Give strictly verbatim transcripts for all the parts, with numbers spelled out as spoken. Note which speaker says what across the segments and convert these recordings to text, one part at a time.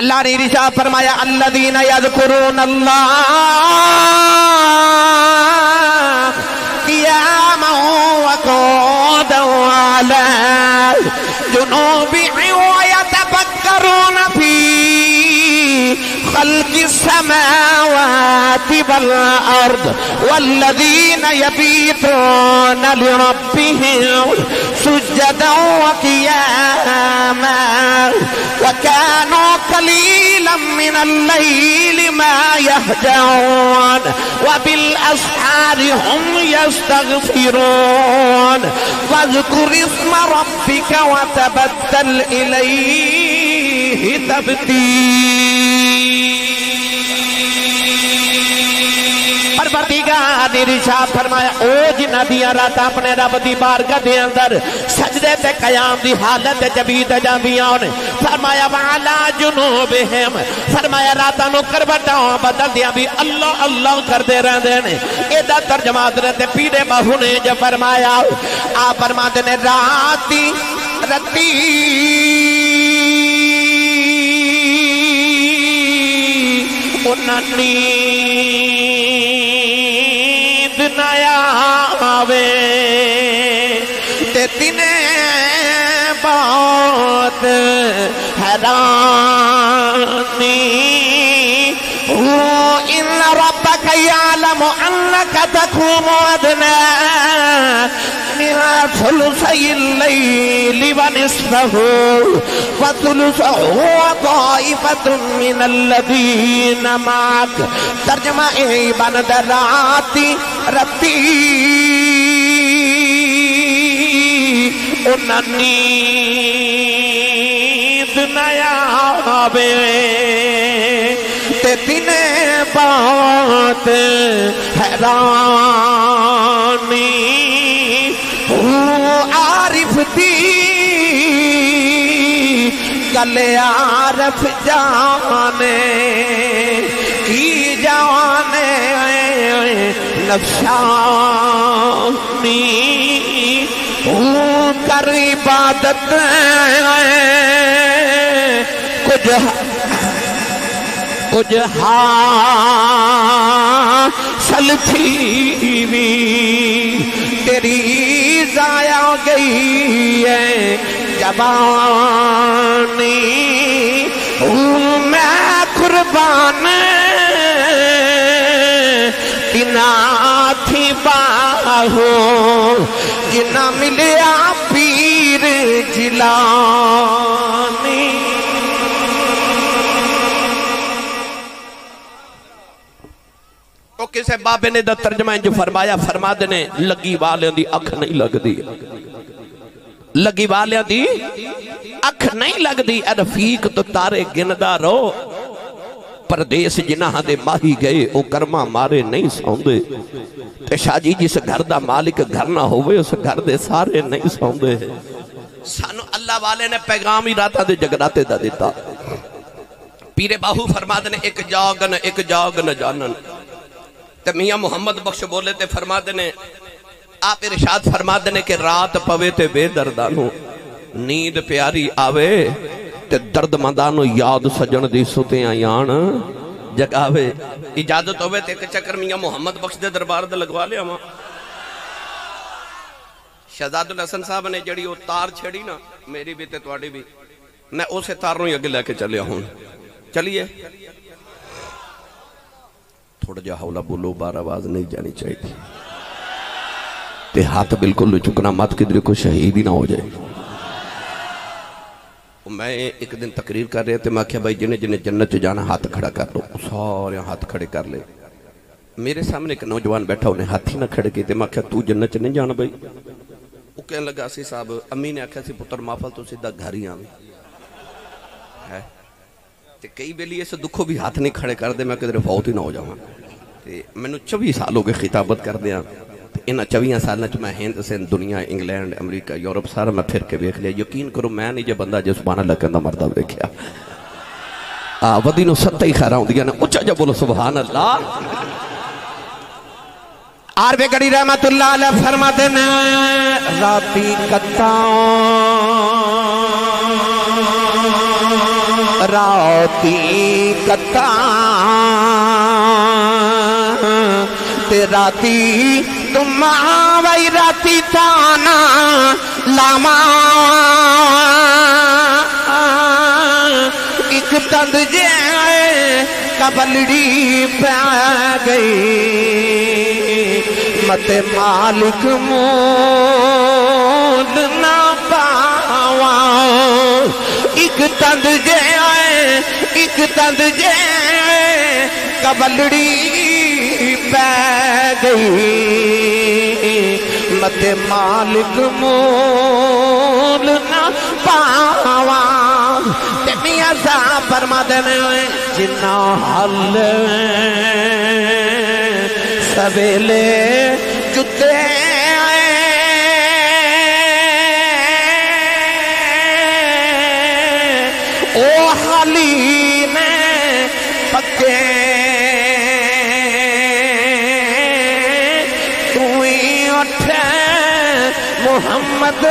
Speaker 1: اللہ نے ارشاد فرمایا الذین یذکرون اللہ قیاما وقعودا وعلی جنوبهم ویتفکرون فی خلق السماوات والأرض والذين يبيتون لربهم سجدا وقياما وكانوا قليلا من الليل ما يهجعون وبالأسحار هم يستغفرون واذكر اسم ربك وتبتل إليه تبتيلا پروردگار نے ارشاد فرمایا او جنہ دیاں رات اپنے رب دی بارگاہ دے اندر سجدے تے قیام دی حالت جبید جاندیاں نے فرمایا وعلا جنوبہم فرمایا راتاں نو کروٹاں بدل دیاں بھی اللہ اللہ کر دے رہندے نے ایدا ترجمہ حضرت پیر باہو نے جو فرمایا آپ فرماتے نے راتی رتی انہنی نیا آوے تے تینے بہت حیرانی ان ربک یعلم انک تقوم ادنی من ثلثی اللیل ونصفہ وثلثہ وطائفۃ من الذین معک ترجمہ ای بند راتی رتی انہاں نیند نیا آوے تے تینے بات حیرانی عارف دی گلے عارف جانے کی جانے نفسانی کر عبادت کچھ کچھ حاصل تھی بھی تیری ضائع گئی ہے جوانی میں قربان تنا تھی باہو جنا ملیا پیر جیلانی کسے بابے نے دا ترجمہ جو فرمایا فرما دینے لگی والیاں دی اکھ نہیں لگ دی لگی والیاں دی اکھ نہیں لگ دی اے رفیق تو تارے گندہ رو پردیس جنہ دے ماہی گئے او کرما مارے نہیں سوندے تے شاہ جی جس گھر دا مالک گھر نہ ہوئے اس گھر دے سارے نہیں سوندے سانو اللہ والے نے پیغام ہی راتا دے جگراتے دا دیتا پیر باہو فرما دینے ایک جاگن ایک جاگن جانن تے میاں محمد بخش بولے تے فرما دینے آپ ارشاد فرما دینے کہ رات پوے تے بے دردانو نیند پیاری آوے تے درد مندانو یاد سجن دی ستے آیان جگاوے اجازت ہوئے تے ایک چکر میاں محمد بخش دے دربار دے لگوا لیا ماں شہزاد الحسن صاحب نے جڑی وہ تار چھڑی نا میری بھی تے توڑی بھی میں اسے تاروں ہی اگے لے کے چلیا ہوں چلیے تھوڑا جا حولا بولو بار آواز نہیں جانی چاہیے تھی تے ہاتھ بالکل چکنا مات کدھر کو شہید ہی نہ ہو جائے میں ایک دن تقریر کر رہے تھے میں کہا بھائی جنہیں جنہیں جنت جانا ہاتھ کھڑا کر لو سارے ہاتھ کھڑے کر لے میرے سامنے ایک نوجوان بیٹھا انہیں ہاتھ ہی نہ کھڑے کی تھے میں کہا تو جنت نہیں جانا بھائی وہ کہنے لگا سی صاحب امی نے آکھا سی پتر مافل تو سیدھا گھر ہی آویں ہے تے کئی بیلی ایسے دکھو بھی ہاتھ نہیں کھڑے کر دے میں کدھر فوت ہی نہ ہو جاؤں تے میں نے چوبیس سالوں کے خطابت کر دیا انہا چویاں سالنا چو میں ہند سے دنیا انگلینڈ امریکہ یورپ سارا میں پھر کے بیکھ لیا یقین کرو میں نہیں جو بندہ جو سبحان اللہ کہندہ مردہ بیکھیا ودینو ستہ ہی خیرہ ہوں دیا نا اچھا جب بولو سبحان اللہ عربِ گڑی رحمت اللہ علیہ فرماتے ہیں راتی کتاؤں راتی کتا تے راتی تم آوائی راتی تانا لاما ایک تند جائے کبلڑی پہ گئی مت مالک مول نہ پاوا ایک تند جائے ایک تند جائے کبلڑی پہ گئی مت مالک مول نہ پاوا تے میاں صاحب فرما دینے ہوئے جنہ حل سویلے جتے او حالی میں پکے محمد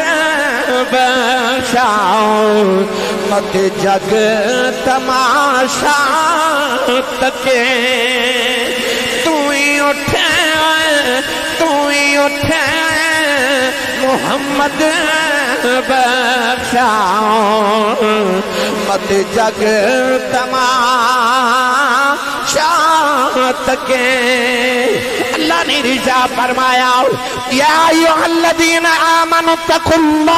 Speaker 1: بشاؤ مت جگ تماشا تکے تو ہی اٹھے تو ہی اٹھے محمد بشاؤ مت جگ تماشا تکے اللہ نے رضا فرمایا یا ایوہ الذین آمنوا اتقوا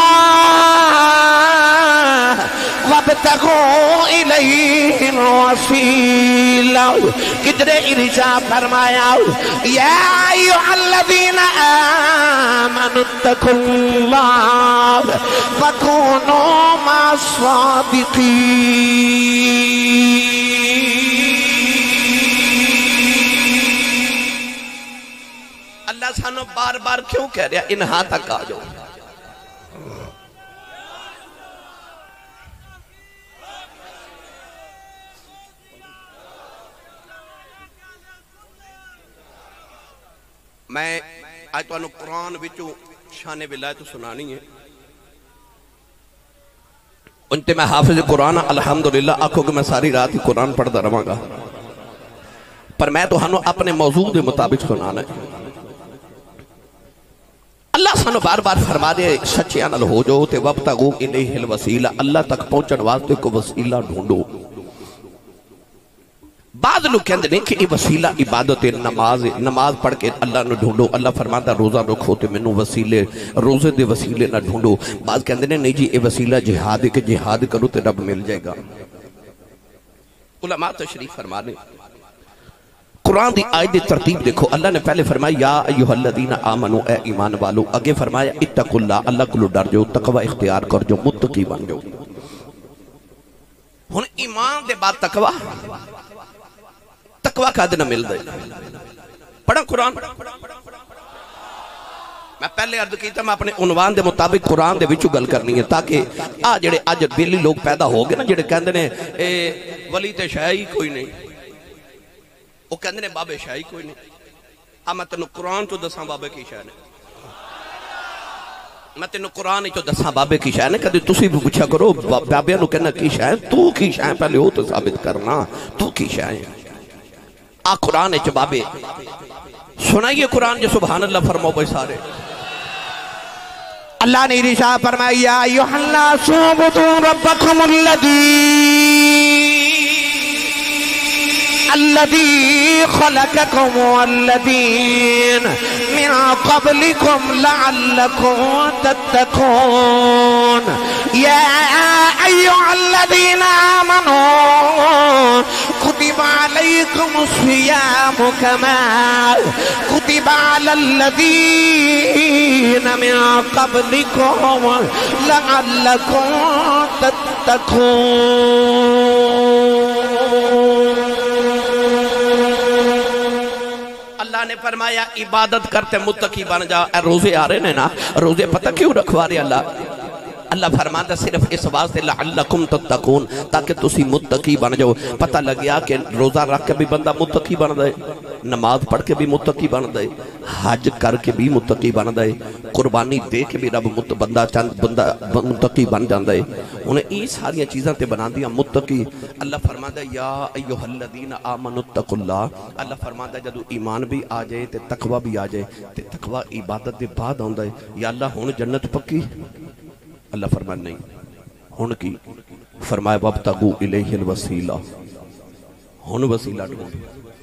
Speaker 1: اللہ وابتغوا الیہ الوسیلہ کتنے رضا فرمایا یا ایوہ الذین آمنوا اتقوا اللہ وکونوا مع الصادقین اللہ سانو بار بار کیوں کہہ رہا انہا تک آ جاؤ میں آج تو انہوں قرآن بچو شان ولایت سنانی ہے انتے میں حافظ قرآن الحمدللہ آنکھوں کہ میں ساری رات ہی قرآن پڑھتا رہاں گا پر میں تو ہنو اپنے موضوع دے مطابق سنانا ہے اللہ سانو بار بار فرما دے سچے آنال ہو جو تے وابتغو الیہ الوسیلہ اللہ تک پہنچن واسطے کو وسیلہ ڈھونڈو بعض لوگ کہندے نہیں کہ یہ وسیلہ عبادت نماز نماز پڑھ کے اللہ نے ڈھونڈو اللہ فرماتا روزہ رکھو تے منو وسیلے روزے دے وسیلے نہ ڈھونڈو بعض کہندے نہیں جی یہ وسیلہ جہاد ہے کہ جہاد کرو تے رب مل جائے گا علماء تشریف فرمانے قرآن دی آیت دی ترتیب دیکھو اللہ نے پہلے فرمایا یا ایوہ الذین آمنو اے ایمان والو اگے فرمایا اتقوا اللہ اللہ کو ڈر جو تقوی اختیار کر جو متقی بن جو ہن ایمان دے بعد تقوی تقوی کا دن مل دے پڑھا قرآن میں پہلے عرض کیتا میں اپنے عنوان دے مطابق قرآن دے وچو گل کرنی ہے تاکہ آ جڑے آج بیلی لوگ پیدا ہو گئے نا جڑے کہندے نے اے ولی تے شاہی کوئی نہیں وہ کہندے نے بابے شاہی کوئی نہیں ہاں میں تینوں قرآن تو دساں بابے کی شاہ نے میں تینوں قرآن تو دساں بابے کی شاہ نے کہتے تسی بھی پوچھا کرو بابے نو کہنا کی شاہ تو کی شاہ پہلے ہو تو ثابت کرنا تو کی شاہ آ قرآن چ بابے سنائیے قرآن جو سبحان اللہ فرماؤ بھائی سارے اللہ نے ارشاد فرمایا یا ایھا الناس اعبدوا ربکم الذی الذي خلقكم والذين من قبلكم لعلكم تتقون يا أيها الذين آمنوا كتب عليكم الصيام كما كتب على الذين من قبلكم لعلكم تتقون اللہ نے فرمایا عبادت کرتے متقی بن جا اے روزے آ رہے ہیں نا روزے پتہ کیوں رکھوا رہے اللہ اللہ فرماتا صرف اس واسطے لعلکم تتقون تاکہ تسی متقی بن جاؤ. پتہ لگیا کہ روزہ رکھ کے بھی بندہ متقی بن دے, نماز پڑھ کے بھی متقی بن دے, حج کر کے بھی متقی بن دے, قربانی دے کے بھی رب بندہ چند بندہ متقی بن جاندے. انہیں یہ ساری چیزاں تے بنا دیا متقی. اللہ فرماتا یا ایھا الذین آمنوا اتقوا اللہ. اللہ فرماتا جدو ایمان بھی آ جائے تے تقوی بھی آ جائے تے تقوی عبادت دے بعد آندا ہے. یا اللہ ہن جنت پکی؟ اللہ فرماتا نہیں. ہن کی فرمایا وابتغوا الیہ الوسیلہ, ہن وسیلہ ڈھونڈ.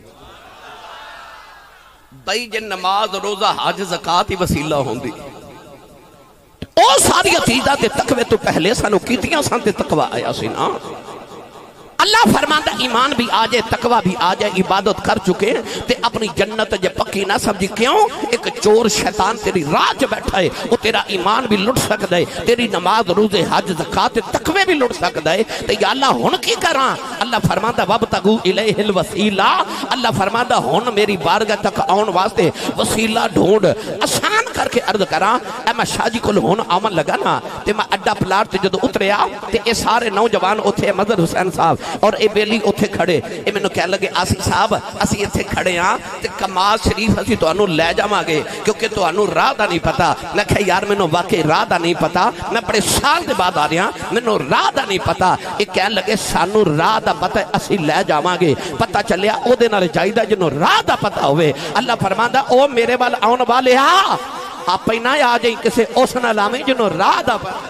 Speaker 1: بھائی جن نماز روزہ حج زکات ہی وسیلہ ہوندی, او ساری چیزاں تے تقوی تو پہلے سانو کیتیاں سان تے تقوی آیا سی نا. اللہ فرماتا ایمان بھی آ جائے تقوی بھی آ جائے عبادت کر چکے تے اپنی جنت جے پکی نہ سمجھی. کیوں؟ ایک چور شیطان تیری راہ چ بیٹھا ہے, وہ تیرا ایمان بھی لٹ سکتا ہے, تیری نماز روزے حج زکات تقوی بھی لٹ سکتا ہے. تے یا اللہ ہن کی کراں؟ اللہ فرماتا وابتغوا الیہ الوسیلہ. اللہ فرماتا ہن میری بارگاہ تک آن واسطے وسیلہ ڈھونڈ. آسان کر کے عرض کراں اے میں شاہ جی کول ہن آمن لگا نا تے میں اڈا پلاٹ تے جدو اتریا تے اے سارے نوجوان اوتھے مظہر حسین صاحب اور اے بیلی اتھے کھڑے. اے میں نے کہہ لگے آسی صاحب اسی اتھے کھڑے ہاں تے کمال شریف اسی تو انہوں لے جاواں گے کیونکہ تو انہوں راہ دا نہیں پتا. میں کہا یار میں نے واقعی راہ دا نہیں پتا, میں بڑے سال دے بعد آ رہے ہیں, میں نے راہ دا نہیں پتا. اے کہہ لگے سانو راہ دا پتا اسی لے جاواں گے. پتا چلیا او دے نال چاہیدا جنوں راہ دا پتا ہوئے. اللہ فرماندا او میرے وال آن والے ہاں آپ ہی نہ آ جائیں کسے اس نہ لامیں جنوں راہ دا پتا,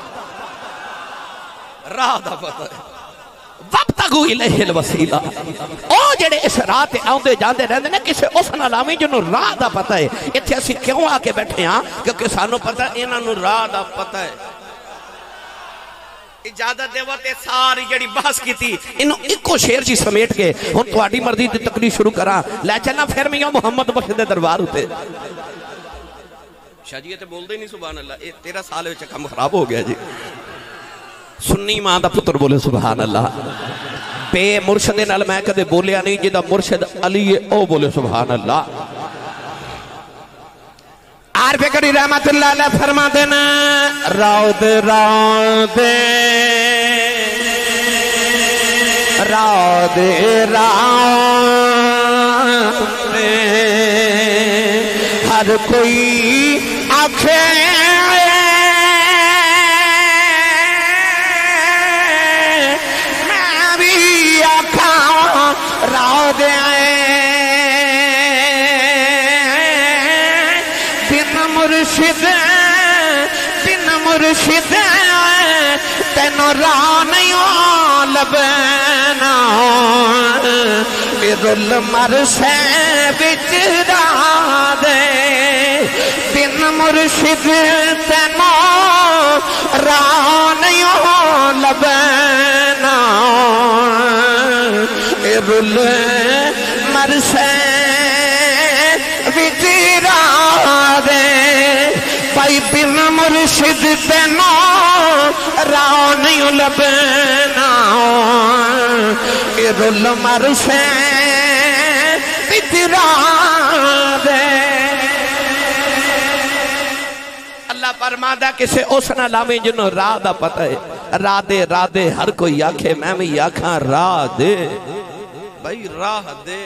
Speaker 1: راہ دا پتا ہے. وابتغوا الیہ الوسیلہ. او جڑے اس راہ تے آندے جاندے رہندے نے کسے اس نہ لاویں جنوں راہ دا پتہ ہے. ایتھے اسی کیوں آ کے بیٹھے ہاں؟ کیونکہ سانو پتہ انہاں نوں راہ دا پتہ ہے. اجازت دیو تے ساری جڑی بحث کیتی انہوں ایکو شیر جی سمیٹ کے ہن تہاڈی مرضی تے تقریر شروع کراں. لے چلنا پھر میاں محمد بخش دے دربار اتے. شاہ جی تے بول دے نہیں سبحان اللہ. اے تیرہ سال وچ کم خراب ہو گیا جی. سنی ماں دا پتر بولے سبحان اللہ. بے مرشد نال میں کدے بولیا نہیں, جدا مرشد علی او بولے سبحان اللہ. عارف کری رحمت اللہ علیہ فرما دینا راود راود راود راود ہر کوئی آنکھیں راود بن مرشد بن مرشد تینو راہ نہیں لبنا میرل مرسے بچ راہ دے. بن مرشد تینو راہ نہیں لبنا رل مرسے وچ راہ دے. بھائی بن مرشد تینو راہ نہیں لبنا رل مرسے وچ راہ دے. اللہ فرماتا کسے اس نہ لاویں جنوں راہ دا پتہ ہے. راہ دے راہ دے ہر کوئی آکھے میں بھی آکھاں راہ دے. بھائی راہ دے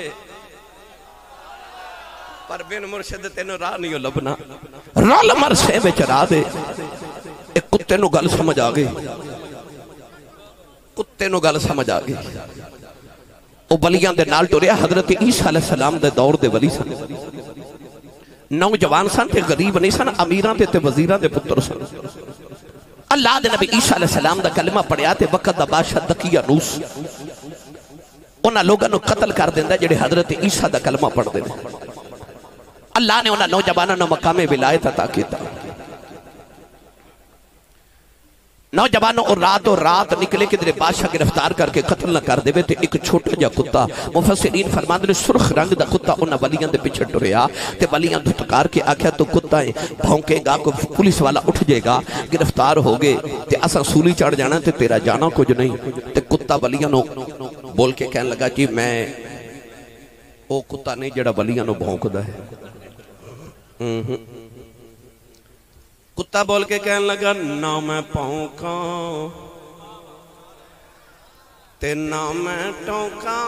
Speaker 1: پر بن مرشد تینوں راہ نہیں لبنا. رول مرسے میں چرا دے. ایک کتے نو گل سمجھ آگئی, کتے نو گل سمجھ آگئی. او ولیاں دے نال ٹریا حضرت عیسیٰ علیہ السلام دے دور دے ولی سن. نوجوان سن تے غریب نہیں سن, امیران تے تے وزیران دے پتر سن. اللہ دے نبی عیسیٰ علیہ السلام دا کلمہ پڑھیا تے وقت دا بادشاہ دقیانوس انہاں لوگاں نو قتل کر دیندا جڑے حضرت عیسیٰ دا کلمہ پڑھ دے. اللہ نے انہاں نوجواناں نو مقام ولایت عطا کیتا. نوجوانوں اور رات اور رات نکلے کہ در بادشاہ گرفتار کر کے قتل نہ کر دے تے ایک چھوٹا جا کتا مفسرین فرماندے نے سرخ رنگ دا کتا انہاں ولیاں دے پیچھے ٹریا تے ولیاں دھتکار کے آکھیا تو کتا ہے بھونکے گا کو پولیس والا اٹھ جائے گا گرفتار ہو گئے تے اساں سولی چڑھ جانا تے تیرا جانا کچھ نہیں. تے کتا ولیاں نو بول کے کہنے لگا کہ میں او کتا نہیں جڑا ولیاں نو بھونکدا ہے. کتا بول کے کہنے لگا نہ میں پونکاں تے نہ میں ٹونکاں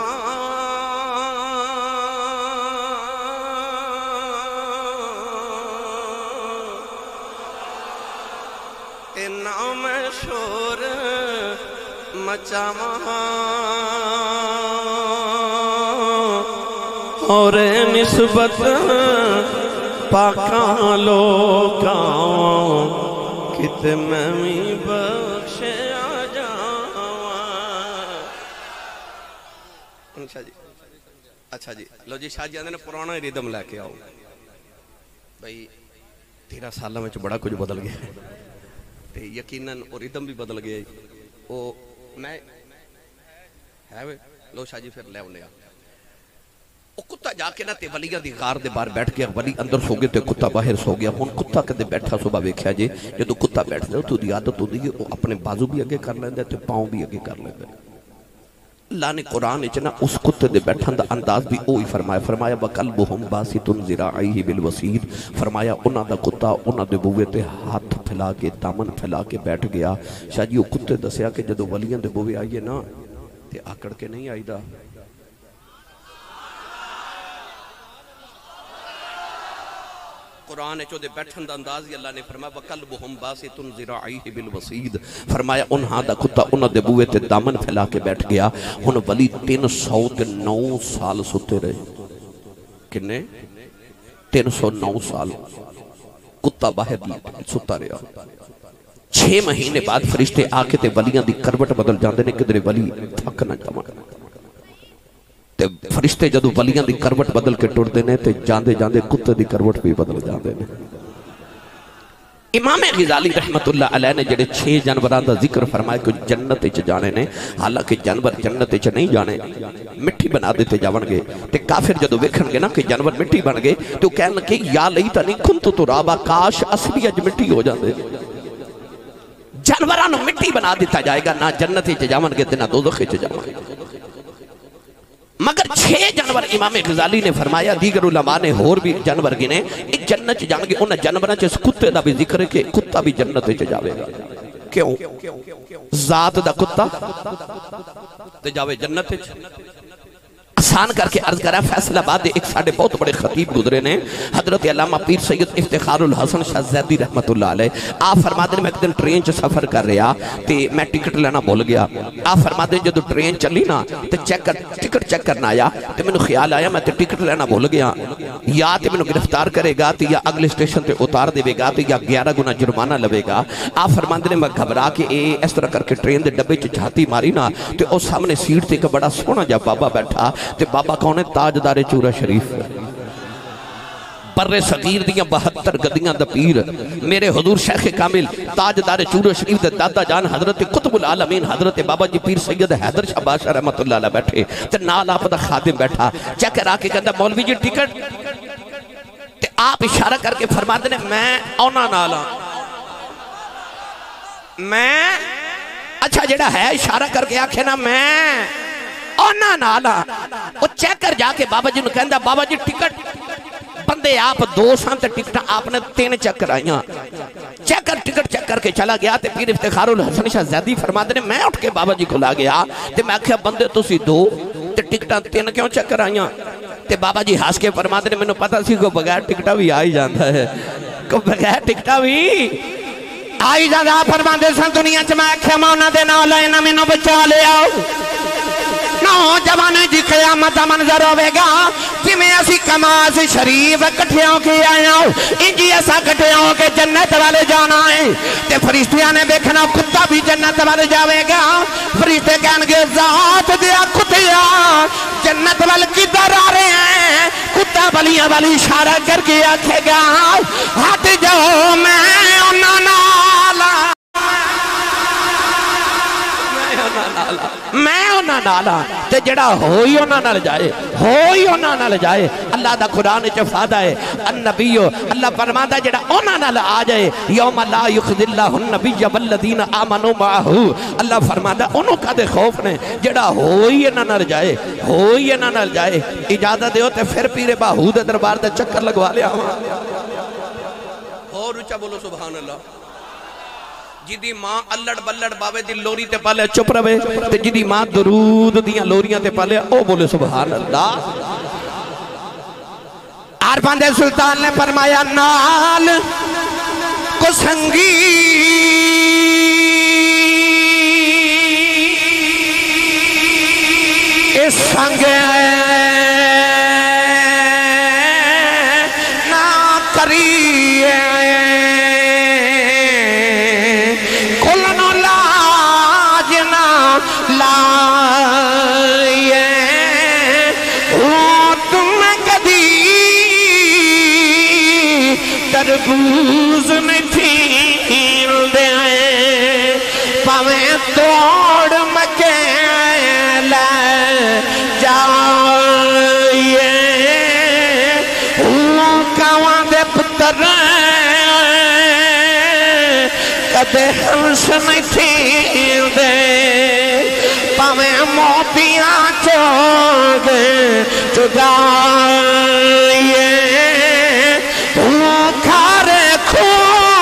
Speaker 1: تے نہ میں شور مچاواں اور نسبت پاکاں لوکاں کت میں بھی بخشے آ جاواں۔ اچھا جی اچھا جی لو جی شاہ جی آندے نے پرانا ریدم لے کے آؤ بھئی تیرہ سالہ میں بڑا کچھ بدل گیا تے یقیناً اور ریدم بھی بدل گیا وہ میں ہے وے لو شاہ جی پھر لے انہیں آ وہ کتا جا کے نا تے ولیہ دی غار دے بار بیٹھ گیا ولی اندر سو گئے تے کتا باہر سو گیا ہون کتا کدے بیٹھا صبح ویکھیا جے جدو کتا بیٹھ دے تو دی عادت ہو دی وہ اپنے بازو بھی اگے کر لیندے تے پاؤں بھی اگے کر لیندے اللہ نے قرآن اچنا اس کتے دے بیٹھن دا انداز بھی اوہی فرمایا فرمایا وَقَلْبُهُمْ بَاسِطٌ ذِرَاعَيْهِ بِالْوَسِيدِ فرمایا انہاں دا کتا انہاں دے بوے تے ہاتھ پھیلا کے دامن پھیلا کے بیٹھ گیا شاہ جی وہ کتے دسیا کہ جدو ولیاں دے بوے آئیے نا تے آکڑ کے نہیں آئی دا قرآن چو دے بیٹھن دا انداز ہی اللہ نے فرمایا وَقَلْبُهُمْ بَاسِطٌ ذِرَاعَيْهِ بِالْوَسِيدِ فرمایا انہاں دا کتا انہاں دے بوے تے دامن پھیلا کے بیٹھ گیا ہن ولی تین سو تے نو سال ستے رہے کنے تین سو نو سال کتا باہر ستا رہا چھ مہینے بعد فرشتے آکے تے ولیاں دی کروٹ بدل جاندے نے کدرے ولی تھک نہ جاواں تے فرشتے جدو ولیاں دی کروٹ بدل کے ٹوڑ دینے تے جاندے جاندے کتے دی کروٹ بھی بدل جاندے نے امام غزالی رحمت اللہ علیہ نے جڑے چھ جانوران دا ذکر فرمائے کہ جنت اچ جانے نے حالانکہ جانور جنت اچ نہیں جانے مٹی بنا دیتے جاون گے تے کافر جدو ویکھن گے نا کہ جانور مٹی بن گئے تو کہن لگے یا لیتا نہیں کنت ترابا کاش اصلی اج مٹی ہو جاندے جانورانو مٹی بنا دیتا جائے گا نہ جنت اچ جاون گے تے نہ دوزخ اچ جاون گے مگر چھ جانور امام غزالی نے فرمایا دیگر علماء نے اور بھی جانور گنے ایک جنت جان گے انہاں جانوراں چ کتے دا بھی ذکر ہے کہ کتا بھی جنت چ جاوے گا کیوں ذات دا کتا تے جاوے جنت چ آسان کر کے عرض کرا فیصلہ بعد ایک ساڑھے بہت بڑے خطیب گزرے نے حضرت علامہ پیر سید افتخار الحسن شاہ زیدی رحمت اللہ علیہ آپ فرماتے ہیں میں ایک دن ٹرین چ سفر کر رہا تے میں ٹکٹ لینا بھول گیا آپ فرماتے ہیں جدو ٹرین چلی نا تے چیک کر ٹکٹ چیک کرنا آیا تے میں نے خیال آیا میں تے ٹکٹ لینا بھول گیا یا تے میں نے گرفتار کرے گا تے یا اگلے سٹیشن تے اتار دے گا تے یا گیارہ گنا جرمانہ لوے گا آپ فرماتے ہیں میں گھبرا کے اے اس طرح کر کے ٹرین دے ڈبے چ جھاتی ماری نا تے او سامنے سیٹ تے ایک بڑا سونا جا بابا بیٹھا تے بابا کون ہے تاجدار چورہ شریف بر صغیر دیاں بہتر گدیاں دا پیر میرے حضور شیخ کامل تاجدار چورہ شریف دے دادا جان حضرت قطب العالمین حضرت بابا جی پیر سید حیدر شاہ بادشاہ رحمت اللہ علیہ بیٹھے تے نال آپ دا خادم بیٹھا چیک کرا کے کہتا مولوی جی ٹکٹ تے آپ اشارہ کر کے فرماتے ہیں میں اونا نالا میں اچھا جڑا ہے اشارہ کر کے آکھے نا میں اونا نالا وہ چیک کر جا کے بابا جی نے کہندا بابا جی ٹکٹ بندے آپ دو سانتے ٹکٹ آپ نے تین چیک کرائیاں چیک کر ٹکٹ چیک کر کے چلا گیا تے پیر افتخار الحسن شاہ زیدی فرماتے ہیں میں اٹھ کے بابا جی کو لا گیا تے میں کہا بندے تو سی دو تے ٹکٹاں تین کیوں چیک کرائیاں تے بابا جی ہاس کے فرماتے ہیں میں نے پتا سی کو بغیر ٹکٹا بھی آئی جاندہ ہے کو بغیر ٹکٹا بھی آئی جاندہ فرماتے ہیں دنیا چ میں کہا مونا دے نہ لائے نہ میں نو بچا لے آؤ نوجوانے جی قیامت منظر ہوئے گا کہ میں اسی کماز شریف کٹھیوں کی آیا ہوں انجی ایسا کٹھیوں کے جنت والے جانا ہے تے فرشتیاں نے دیکھنا کتا بھی جنت والے جاوے گا فرشتے کہن گے ذات دیا کتیا جنت والے کدھر آ رہے ہیں کتا ولیاں والی اشارہ کر کے آکھے گا ہٹ جاؤ میں انہاں نالا میں انہاں نالا تے جڑا ہوئی انہاں نال جائے ہوئی انہاں نال جائے اللہ دا قرآن چ فادہ ہے النبیو اللہ فرماتا ہے جڑا انہاں نال آ جائے یوم لا یخزی اللہ النبی والذین آمنوا معہ اللہ فرماتا ہے انہوں کا دے خوف نے جڑا ہوئی انہاں نال جائے ہوئی انہاں نال جائے اجازت دیو تے پھر پیر باہو دے دربار دے چکر لگوا لیا ہوں اور اچھا بولو سبحان اللہ جدی ماں اللڑ بلڑ باوے دی لوری تے پالے چپ روے تے جدی ماں درود دیاں لوریاں تے پالے او بولے سبحان اللہ عارفان دے سلطان نے فرمایا نال کو سنگی اس سنگ نا کریے کلنو لاج نا لائیے تم کدی تربوز نہیں پھیل دے پاویں توڑ مکیلے جائیے کاواں دے پتر کدے ہنس نہیں پھیل دے پاویں موتیاں چوگ چگائیے کھارے کھو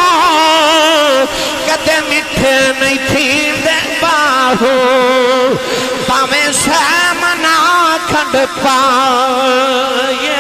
Speaker 1: کدے مٹھے نہیں پھیل دے باہو پاویں سیمنا کھنڈ پائے